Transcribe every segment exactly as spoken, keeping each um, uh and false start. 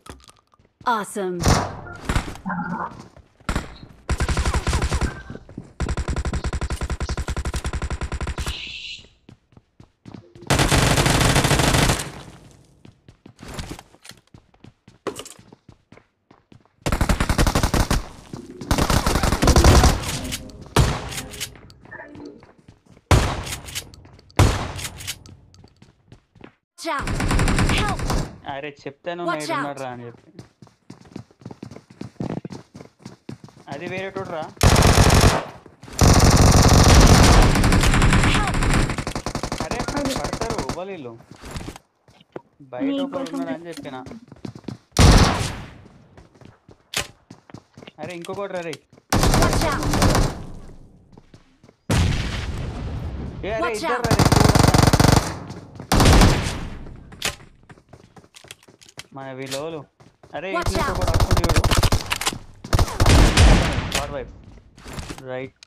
Awesome. Watch out. Help. అరే చెప్తాను Watch night out. ఉన్నాడు రా అని చెప్పి అది వేరే రా అరే పడతారు వాళ్ళు బయట ఒకరు ఉన్నాడు అని చెప్పిన అరే ఇంకొకటి రే Watch out. ఏ అరే Watch ఇద్దరు out. రా మన వీళ్ళు అరే Watch ఇంట్లో out. కూడా వస్తుంది చూడు ఫార్ వైఫ్ right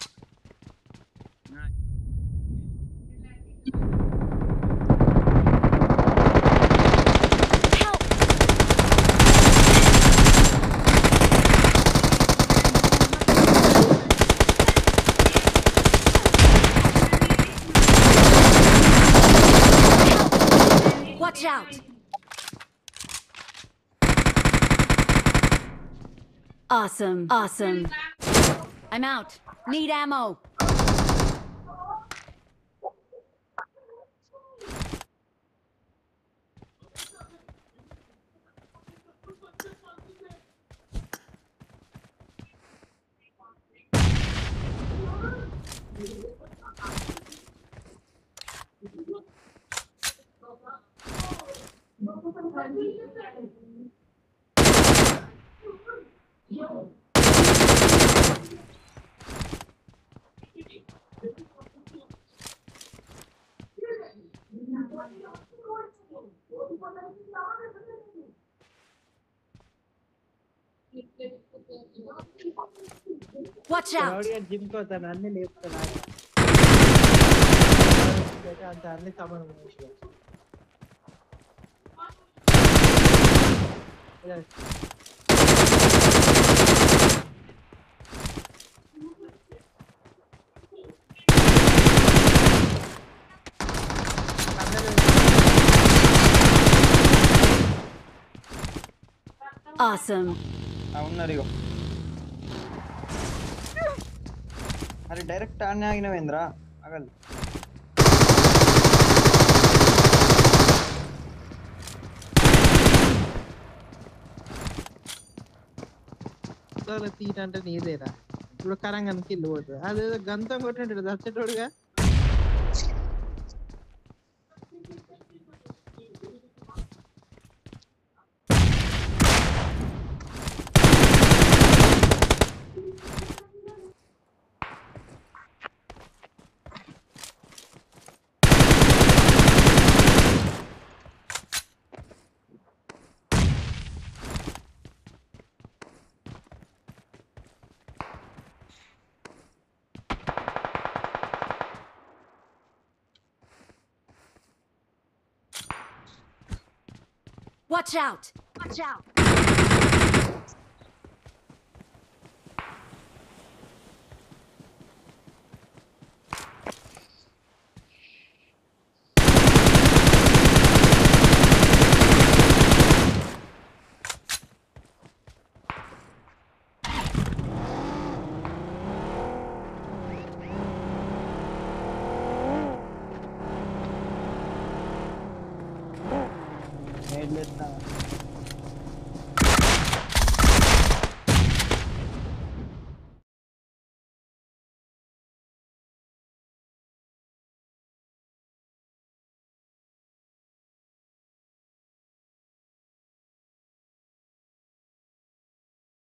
Help. Watch out. Awesome. Awesome. I'm out. Need ammo. Watch out. జిమ్ కోతాను అన్ని లేపుతాను అంత అన్ని సమానం Awesome. అవున్నారు ఇగో అరే డైరెక్ట్ ఆడనే ఆగినవేంద్రా ఆగలి తీట అంటే నీదేరా ఇప్పుడు కరంగానికి ఇల్లు పోతుంది అదేదో గంతం కొట్టినట్టు చచ్చేటోడుగా Watch out. Watch out. నేడ్ చేస్తా